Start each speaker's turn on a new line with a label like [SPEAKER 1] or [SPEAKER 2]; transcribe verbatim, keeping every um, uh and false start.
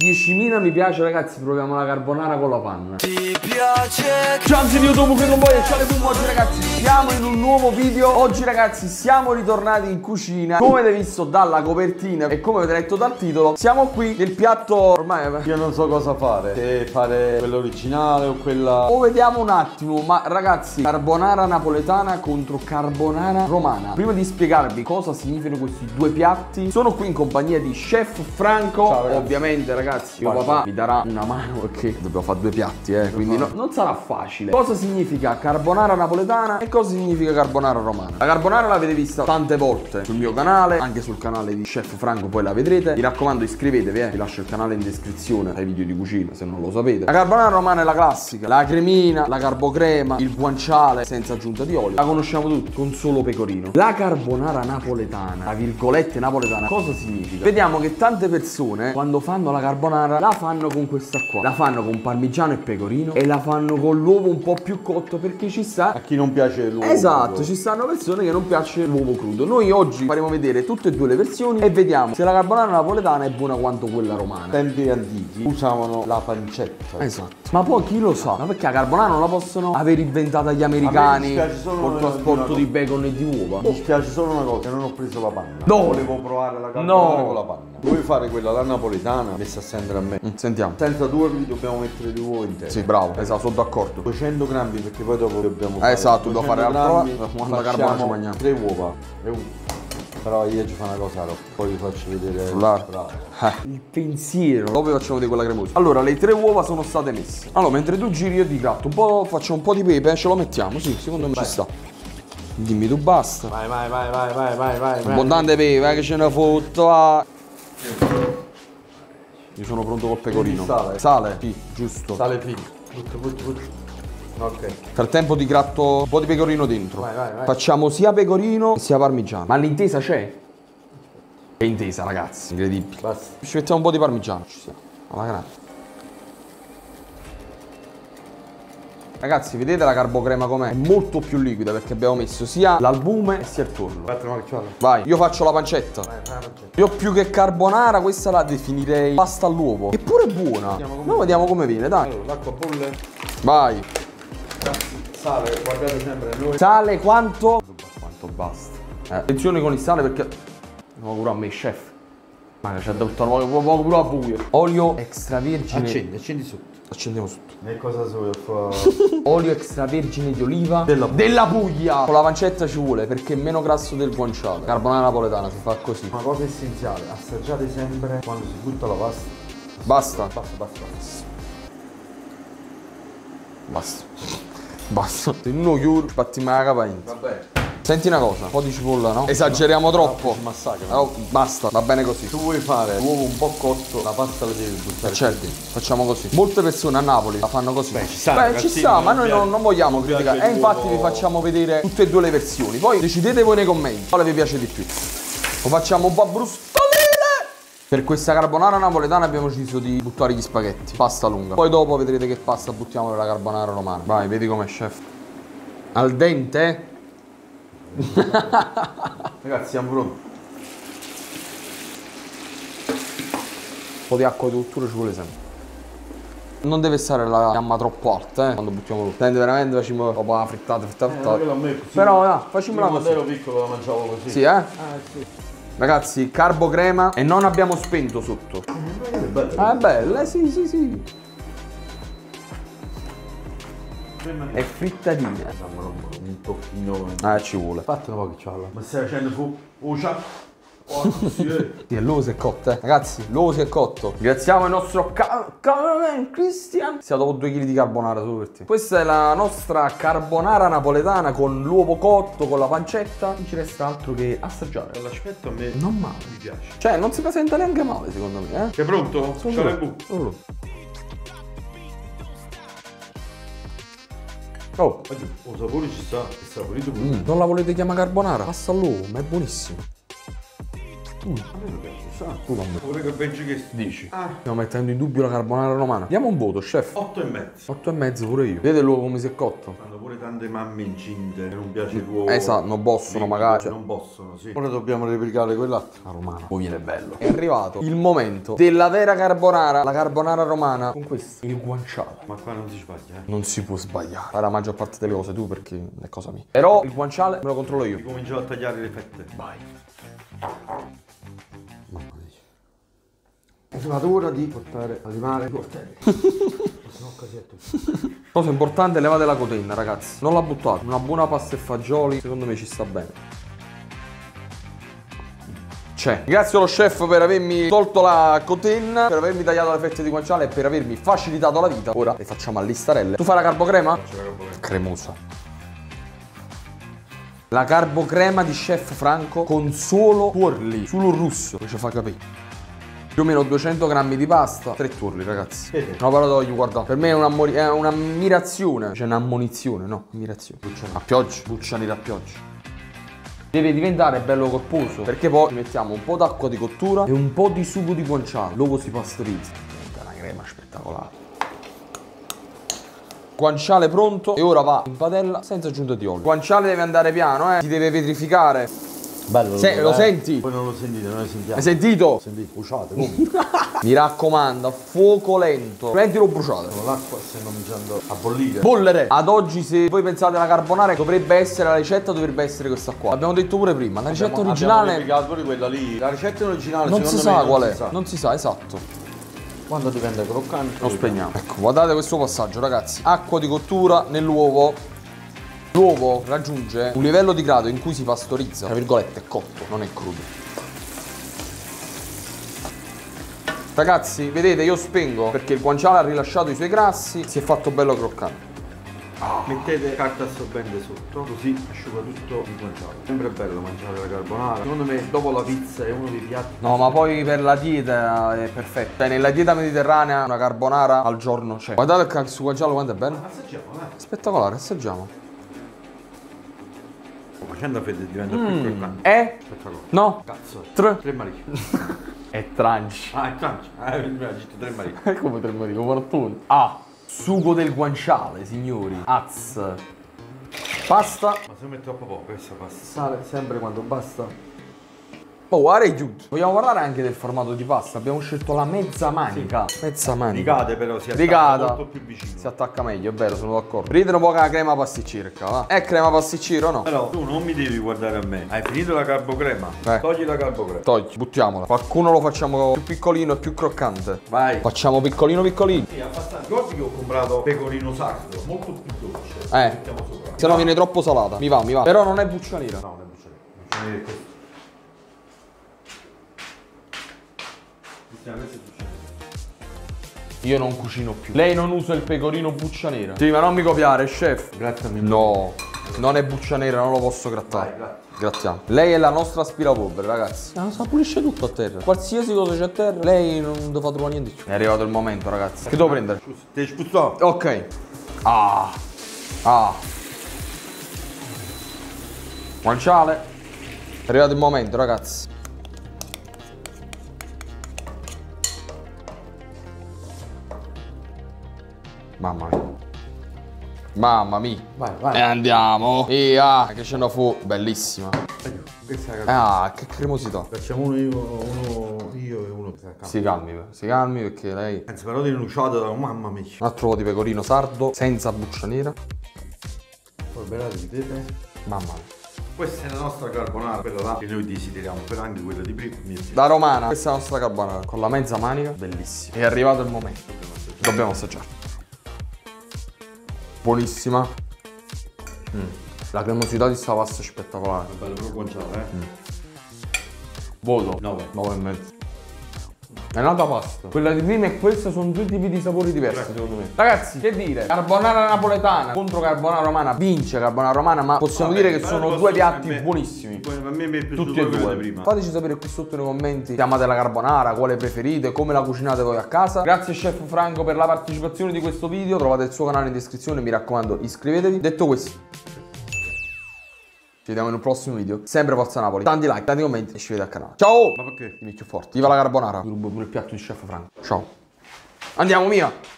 [SPEAKER 1] diecimila mi piace, ragazzi, proviamo la carbonara con la panna. Ti piace? Ciao amici di YouTube, qui con voi e ciao le Pum. Oggi ragazzi siamo in un nuovo video. Oggi ragazzi siamo ritornati in cucina. Come avete visto dalla copertina e come avete letto dal titolo, siamo qui nel piatto. Ormai
[SPEAKER 2] io non so cosa fare, se fare quella originale o quella...
[SPEAKER 1] O vediamo un attimo, ma ragazzi, carbonara napoletana contro carbonara romana. Prima di spiegarvi cosa significano questi due piatti, sono qui in compagnia di Chef Franco.
[SPEAKER 2] Ciao, ragazzi.
[SPEAKER 1] Ovviamente ragazzi, mio papà vi darà una mano perché dobbiamo fare due piatti, eh, quindi no, non sarà facile. Cosa significa carbonara napoletana e cosa significa carbonara romana? La carbonara l'avete vista tante volte sul mio canale, anche sul canale di Chef Franco, poi la vedrete. Mi raccomando, iscrivetevi, eh. Vi lascio il canale in descrizione ai video di cucina se non lo sapete. La carbonara romana è la classica, la cremina, la carbocrema, il guanciale senza aggiunta di olio. La conosciamo tutti, con solo pecorino. La carbonara napoletana, tra virgolette napoletana, cosa significa? Vediamo che tante persone quando fanno la carbonara la fanno con questa qua. La fanno con parmigiano e pecorino e la fanno con l'uovo un po' più cotto perché ci sta...
[SPEAKER 2] A chi non piace l'uovo.
[SPEAKER 1] Esatto,
[SPEAKER 2] crudo.
[SPEAKER 1] Ci stanno persone che non piace l'uovo crudo. Noi oggi faremo vedere tutte e due le versioni e vediamo se la carbonara napoletana è buona quanto quella romana.
[SPEAKER 2] Tempi antichi usavano la pancetta.
[SPEAKER 1] Esatto. Ma poi chi lo sa? Ma perché la carbonara non la possono aver inventata gli americani col trasporto di bacon e di uova?
[SPEAKER 2] Mi spiace solo una cosa, che non ho preso la panna.
[SPEAKER 1] No.
[SPEAKER 2] Volevo provare la carbonara
[SPEAKER 1] No.
[SPEAKER 2] con la panna. Vuoi fare quella la napoletana messa sempre a me?
[SPEAKER 1] Mm, sentiamo.
[SPEAKER 2] Senza due dobbiamo mettere le uova intere.
[SPEAKER 1] Sì, bravo, esatto, sono d'accordo.
[SPEAKER 2] duecento grammi perché poi dopo dobbiamo
[SPEAKER 1] Eh,
[SPEAKER 2] fare
[SPEAKER 1] esatto, devo fare la prova. Quando la carbonara ci
[SPEAKER 2] facciamo
[SPEAKER 1] mangiamo.
[SPEAKER 2] tre uova e un... Però io ci fa una cosa, poi vi faccio vedere.
[SPEAKER 1] Sull'arte.
[SPEAKER 2] Bravo.
[SPEAKER 1] Eh, il pensiero. Dopo vi facciamo vedere quella cremosa. Allora, le tre uova sono state messe. Allora, mentre tu giri io ti gratto un po', faccio un po' di pepe, ce lo mettiamo, sì, secondo me
[SPEAKER 2] Vai.
[SPEAKER 1] ci sta. Dimmi tu basta.
[SPEAKER 2] Vai, vai, vai, vai, vai, vai, vai.
[SPEAKER 1] Abbondante pepe, eh, che ce ne fotto. Ah. Io sono pronto col pecorino.
[SPEAKER 2] Sale.
[SPEAKER 1] Sale? Sì, giusto.
[SPEAKER 2] Sale finto. Butto, butto, butto. Ok.
[SPEAKER 1] Frattempo ti gratto un po' di pecorino dentro.
[SPEAKER 2] Vai, vai, vai.
[SPEAKER 1] Facciamo sia pecorino sia parmigiano. Ma l'intesa c'è? È intesa, ragazzi. Incredibile.
[SPEAKER 2] Basta.
[SPEAKER 1] Ci mettiamo un po' di parmigiano. Ci siamo. Alla grande. Ragazzi, vedete la carbocrema com'è? È molto più liquida perché abbiamo messo sia l'albume sia il tonno.
[SPEAKER 2] Aspetta, ma che c'ho?
[SPEAKER 1] Vai, io faccio la pancetta.
[SPEAKER 2] Vai, fai la pancetta.
[SPEAKER 1] Io più che carbonara, questa la definirei pasta all'uovo. Eppure è buona.
[SPEAKER 2] Vediamo come-
[SPEAKER 1] Noi vediamo come viene, dai.
[SPEAKER 2] Allora, l'acqua bolle.
[SPEAKER 1] Vai.
[SPEAKER 2] Sale, guardate sempre noi.
[SPEAKER 1] Sale quanto? Quanto basta. Eh, attenzione con il sale perché... Non pure a me, chef. Ma c'è da tutto poco pure a buio. Olio extravergine.
[SPEAKER 2] Accendi, accendi sotto.
[SPEAKER 1] Accendiamo sotto.
[SPEAKER 2] E cosa so fa?
[SPEAKER 1] Olio extravergine di oliva
[SPEAKER 2] Della-
[SPEAKER 1] della Puglia. Con la pancetta ci vuole perché è meno grasso del guanciale. Carbonara napoletana si fa così.
[SPEAKER 2] Una cosa essenziale, assaggiate sempre quando si butta la pasta.
[SPEAKER 1] Basta.
[SPEAKER 2] Basta, basta, basta.
[SPEAKER 1] Basta. Basta. Se non chiudi, spattiamo la capainza.
[SPEAKER 2] Vabbè.
[SPEAKER 1] Senti una cosa, un po' di cipolla, no? Esageriamo troppo.
[SPEAKER 2] Si massacra.
[SPEAKER 1] Oh, basta, va bene così.
[SPEAKER 2] Se tu vuoi fare l'uovo un po' cotto, la pasta la devi buttare.
[SPEAKER 1] Certo, facciamo così. Molte persone a Napoli la fanno così.
[SPEAKER 2] Beh, ci sta,
[SPEAKER 1] Beh,
[SPEAKER 2] ragazzini,
[SPEAKER 1] ci sta, ma
[SPEAKER 2] non
[SPEAKER 1] noi
[SPEAKER 2] piace-
[SPEAKER 1] non, non vogliamo
[SPEAKER 2] non piace
[SPEAKER 1] criticare. E infatti
[SPEAKER 2] l'uovo-
[SPEAKER 1] vi facciamo vedere tutte e due le versioni. Poi decidete voi nei commenti quale vi piace di più. Lo facciamo un po' brustolire. Per questa carbonara napoletana abbiamo deciso di buttare gli spaghetti. Pasta lunga. Poi dopo vedrete che pasta buttiamo per la carbonara romana. Vai, vedi com'è, chef. Al dente?
[SPEAKER 2] Ragazzi, siamo pronti.
[SPEAKER 1] Un po' di acqua di cottura ci vuole sempre. Non deve stare la fiamma troppo alta, eh, quando buttiamo tutto. Senti, veramente facciamo dopo la frittata, frittata, frittata.
[SPEAKER 2] Eh, a me è così.
[SPEAKER 1] Però, dai, facciamola
[SPEAKER 2] Quando
[SPEAKER 1] così.
[SPEAKER 2] ero piccolo la mangiavo così.
[SPEAKER 1] Sì, eh?
[SPEAKER 2] Ah, sì.
[SPEAKER 1] Ragazzi, carbocrema e non abbiamo spento sotto.
[SPEAKER 2] È bello.
[SPEAKER 1] Ah, è bella, eh, sì, sì, sì. È frittatina.
[SPEAKER 2] Un pochino.
[SPEAKER 1] Ah, ci vuole.
[SPEAKER 2] Fatti un po' che c'ha là. Ma stai facendo fu? Ucia? Oh, sì, eh.
[SPEAKER 1] Sì, l'uovo si è cotto, eh. Ragazzi, l'uovo si è cotto. Ringraziamo il nostro ca cameraman Christian. Siamo dopo due chili di carbonara solo per te. Questa è la nostra carbonara napoletana con l'uovo cotto, con la pancetta. Non ci resta altro che assaggiare.
[SPEAKER 2] L'aspetto a me
[SPEAKER 1] Non male.
[SPEAKER 2] mi piace.
[SPEAKER 1] Cioè, non si presenta neanche male, secondo me, eh.
[SPEAKER 2] Sei pronto?
[SPEAKER 1] Sono
[SPEAKER 2] C'ho le
[SPEAKER 1] pronto.
[SPEAKER 2] bu.
[SPEAKER 1] Sono pronto. Oh,
[SPEAKER 2] Oh, sapore ci sta. È saporito pure.
[SPEAKER 1] mm, non la volete chiamare carbonara? Passa all'uovo, ma è buonissimo.
[SPEAKER 2] Mm, a me non piace, sa.
[SPEAKER 1] Tu non
[SPEAKER 2] Pure che pensi che
[SPEAKER 1] dici?
[SPEAKER 2] Ah.
[SPEAKER 1] Stiamo mettendo in dubbio la carbonara romana. Diamo un voto, chef.
[SPEAKER 2] otto e mezzo.
[SPEAKER 1] otto e mezzo pure io. Vedete l'uovo come si è cotto?
[SPEAKER 2] Hanno pure tante mamme incinte che non piace l'uovo.
[SPEAKER 1] Esatto, non possono magari. Cioè,
[SPEAKER 2] Non possono, sì. Ora dobbiamo replicare quell'altro.
[SPEAKER 1] la romana. Poi viene bello. È arrivato il momento della vera carbonara. La carbonara romana con questo. Il guanciale.
[SPEAKER 2] Ma qua non si sbaglia, eh.
[SPEAKER 1] Non si può sbagliare. Fai la maggior parte delle cose tu perché è cosa mia. Però il guanciale me lo controllo io.
[SPEAKER 2] Cominciamo a tagliare le fette.
[SPEAKER 1] Vai.
[SPEAKER 2] Mamma mia. È arrivata ora di portare animale i coltelli. Sono casietto.
[SPEAKER 1] Cosa importante, levate la cotenna, ragazzi. Non la buttate. Una buona pasta e fagioli, secondo me ci sta bene. C'è. Grazie allo chef per avermi tolto la cotenna, per avermi tagliato le fette di guanciale e per avermi facilitato la vita. Ora le facciamo a listarelle. Tu fai la carbocrema?
[SPEAKER 2] Faccio la carbocrema.
[SPEAKER 1] Cremosa. La carbocrema di chef Franco con solo tuorli, solo russo, che ci fa capire. Più o meno duecento grammi di pasta, tre tuorli, ragazzi.
[SPEAKER 2] Sì.
[SPEAKER 1] No, paratoio, guarda. Per me è un'ammirazione. Cioè un'ammonizione, no? Ammirazione. A pioggia. Bucciani da pioggia. Deve diventare bello corposo, perché poi ci mettiamo un po' d'acqua di cottura e un po' di sugo di guanciale. L'uovo si pastorizza. Diventa una crema spettacolare. Guanciale pronto e ora va in padella senza aggiunta di olio. Guanciale deve andare piano, eh. Si deve vetrificare.
[SPEAKER 2] Bello.
[SPEAKER 1] Se, lo
[SPEAKER 2] eh.
[SPEAKER 1] senti?
[SPEAKER 2] Voi non lo sentite, noi sentiamo.
[SPEAKER 1] Hai sentito?
[SPEAKER 2] Sentite, bruciate comunque.
[SPEAKER 1] Mi raccomando, a fuoco lento. Prendi lo bruciate.
[SPEAKER 2] L'acqua sta cominciando a bollire.
[SPEAKER 1] Bollere. Ad oggi, se voi pensate alla carbonara, dovrebbe essere la ricetta, dovrebbe essere questa qua. L'abbiamo detto pure prima. La ricetta
[SPEAKER 2] Abbiamo-
[SPEAKER 1] originale
[SPEAKER 2] abbiamo replicato pure quella lì. La ricetta originale
[SPEAKER 1] non si
[SPEAKER 2] secondo
[SPEAKER 1] sa
[SPEAKER 2] me
[SPEAKER 1] qual
[SPEAKER 2] non
[SPEAKER 1] è.
[SPEAKER 2] si sa.
[SPEAKER 1] Non si sa, esatto.
[SPEAKER 2] Quando diventa croccante
[SPEAKER 1] Lo spegniamo. Ecco, guardate questo passaggio, ragazzi. Acqua di cottura nell'uovo. L'uovo raggiunge un livello di grado in cui si pastorizza, tra virgolette, è cotto, non è crudo. Ragazzi, vedete, io spengo perché il guanciale ha rilasciato i suoi grassi, si è fatto bello croccante.
[SPEAKER 2] Mettete carta assorbente sotto, così asciuga tutto il guanciale. Sempre bello mangiare la carbonara. Secondo me dopo la pizza è uno dei piatti.
[SPEAKER 1] No, ma poi per la dieta è perfetto. Cioè, nella dieta mediterranea una carbonara al giorno c'è. Guardate il cazzo guanciale quanto è bello.
[SPEAKER 2] Assaggiamo, eh.
[SPEAKER 1] Spettacolare, assaggiamo.
[SPEAKER 2] Facendo freddo diventa più croccante.
[SPEAKER 1] E?
[SPEAKER 2] Spettacolare.
[SPEAKER 1] No?
[SPEAKER 2] Cazzo.
[SPEAKER 1] Tre.
[SPEAKER 2] Tre mariti.
[SPEAKER 1] È tranci.
[SPEAKER 2] Ah, è trancio. Ah, mi ha detto tre mariti.
[SPEAKER 1] Come tre mariti, fortuna. Ah, sugo del guanciale, signori. Az. Pasta.
[SPEAKER 2] Ma se mette troppo poco questa pasta. Sale sempre quando basta.
[SPEAKER 1] Oh, guarda è giusto. Vogliamo parlare anche del formato di pasta. Abbiamo scelto la mezza manica. Sì. Mezza manica.
[SPEAKER 2] Ricade però, si attacca
[SPEAKER 1] Ricada.
[SPEAKER 2] molto più vicino.
[SPEAKER 1] Si attacca meglio, è vero, sono d'accordo. Ridere un po' che la crema pasticcera, va. È crema pasticcera o no?
[SPEAKER 2] Però tu non mi devi guardare a me. Hai finito la carbocrema?
[SPEAKER 1] Eh.
[SPEAKER 2] Togli la carbocrema.
[SPEAKER 1] Togli, buttiamola. Qualcuno lo facciamo più piccolino e più croccante.
[SPEAKER 2] Vai.
[SPEAKER 1] Facciamo piccolino piccolino.
[SPEAKER 2] Sì, abbastanza. Ricordi che ho comprato pecorino sardo, molto più dolce.
[SPEAKER 1] Eh.
[SPEAKER 2] Mettiamo sopra.
[SPEAKER 1] Se no viene troppo salata. Mi va, mi va. Però non è buccianera.
[SPEAKER 2] No, non è buccianera. Buccianera è questo. Buccianera, questo è buccianera.
[SPEAKER 1] Io non cucino più. Lei non usa il pecorino buccianera. Sì, ma non mi copiare, chef.
[SPEAKER 2] Grazie a me.
[SPEAKER 1] No, non è buccianera, non lo posso grattare.
[SPEAKER 2] Vai, grazie.
[SPEAKER 1] Grattiamo. Lei è la nostra aspirapolvere, ragazzi. Ah, sa pulisce tutto a terra. Qualsiasi cosa c'è a terra, lei non deve fare trovare niente più. È arrivato il momento, ragazzi. Che devo prendere?
[SPEAKER 2] Ti spuzzo.
[SPEAKER 1] Ok. Ah. Ah. Guanciale. È arrivato il momento, ragazzi. Mamma mia. Mamma mia.
[SPEAKER 2] Vai, vai.
[SPEAKER 1] E andiamo. E ah, che ce ne fu. Bellissima.
[SPEAKER 2] Questa è la carbonara.
[SPEAKER 1] Ah, che cremosità.
[SPEAKER 2] Facciamo uno io, uno io e uno per
[SPEAKER 1] Si calmi, si calmi perché lei...
[SPEAKER 2] Anzi, però denunciato da mamma mia.
[SPEAKER 1] Un altro po' di pecorino sardo, senza buccia nera.
[SPEAKER 2] Poi belate di pepe.
[SPEAKER 1] Mamma mia.
[SPEAKER 2] Questa è la nostra carbonara, quella là che noi desideriamo, però anche quella di prima.
[SPEAKER 1] Da romana, questa è la nostra carbonara. Con la mezza manica, bellissima. È arrivato il momento. Dobbiamo assaggiare. Buonissima. Mm. La cremosità di sta pasta è spettacolare.
[SPEAKER 2] Bello proprio guanciale, eh?
[SPEAKER 1] Mm. Voto.
[SPEAKER 2] nove.
[SPEAKER 1] nove e mezzo. È un'altra pasta. Quella di prima e questa sono due tipi di sapori diversi, secondo me. Ragazzi, che dire? Carbonara napoletana contro carbonara romana. Vince carbonara romana, ma possiamo
[SPEAKER 2] Vabbè,
[SPEAKER 1] dire che
[SPEAKER 2] però
[SPEAKER 1] sono
[SPEAKER 2] posso-
[SPEAKER 1] due piatti
[SPEAKER 2] a me-
[SPEAKER 1] buonissimi.
[SPEAKER 2] Poi a me mi è piaciuto
[SPEAKER 1] Tutti e
[SPEAKER 2] quello
[SPEAKER 1] due.
[SPEAKER 2] di prima.
[SPEAKER 1] Fateci sapere qui sotto nei commenti se amate la carbonara, quale preferite, come la cucinate voi a casa. Grazie chef Franco per la partecipazione di questo video. Trovate il suo canale in descrizione, mi raccomando iscrivetevi. Detto questo, Ci vediamo in un prossimo video. Sempre Forza Napoli. Tanti like, tanti commenti e ci vede al canale. Ciao!
[SPEAKER 2] Ma perché?
[SPEAKER 1] Dimmi più forte. Viva la carbonara. Mi rubo pure il piatto di Chef Franco. Ciao. Andiamo, mia!